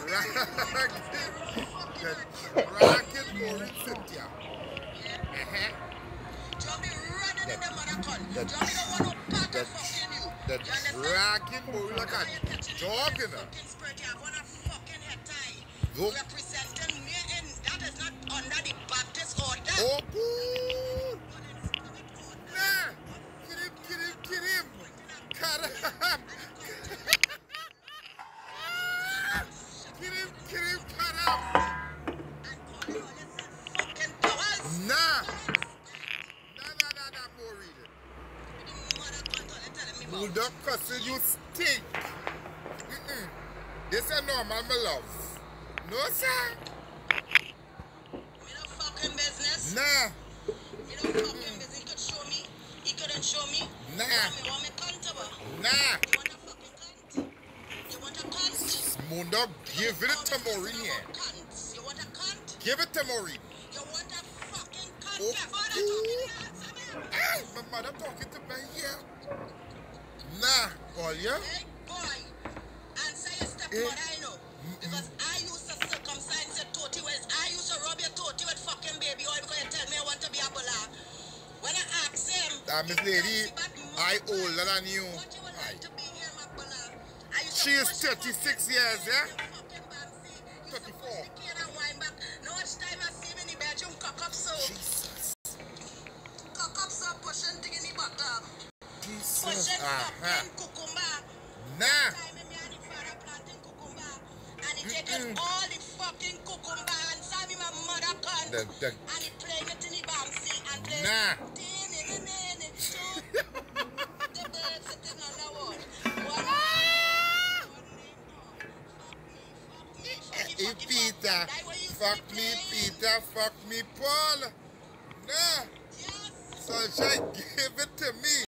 Racket Maureen Cynthia. The dragging Maureen like a dog in her. Representing me in that is not under the Baptist order. Oh, good. Nah. Get him. Cut him. Get him, cut him. Nah, Maureen. Bulldog cussing, you stink. This is normal, my love. No, sir. We don't fucking business. Nah. We don't fucking business. He could show me. He couldn't show me. Nah. You want me cuntable? Nah. You want a fucking cunt? You want a cunt? Moondog, give it to Maureen here. You want a cunt? Give it to Maureen. You want a fucking cunt? Oh, Hey, my mother talking to me here. Nah, all ya? hey, boy. Answer your stepmother, I know. Because I used to circumcise your totty with, I used to rub your totty with fucking baby oil because you tell me I want to be a bulla. When I asked him, Miss Lady, I older than you. what you would like to be here, my bulla? She is 36 years, yeah? 34. No much time I see him in the bedroom, cock up so. Jesus. Cock up so, pushing thing in the butter. Jesus. Pushing fucking cucumber. Nah. Time in me and the father planting cucumber. And he taking all the fucking cucumber and saw me my mother cunt. And he playing it in the bouncy and playing Nah. the bird sitting on the wall. Hey, Peter. Fuck me, Peter. Fuck me, Paul. Nah. Yes. Sunshine, give it to me.